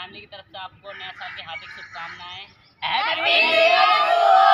Family की तरफ से आपको नया साल की हार्दिक शुभकामनाएं। Happy new year.